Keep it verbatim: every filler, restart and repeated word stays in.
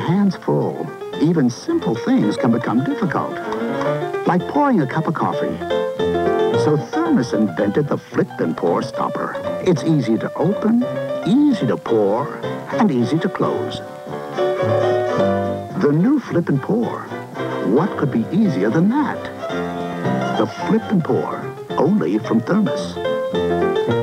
hands full, even simple things can become difficult, like pouring a cup of coffee. So Thermos invented the flip and pour stopper. It's easy to open, easy to pour, and easy to close. The new flip and pour. What could be easier than that? The flip and pour, only from Thermos.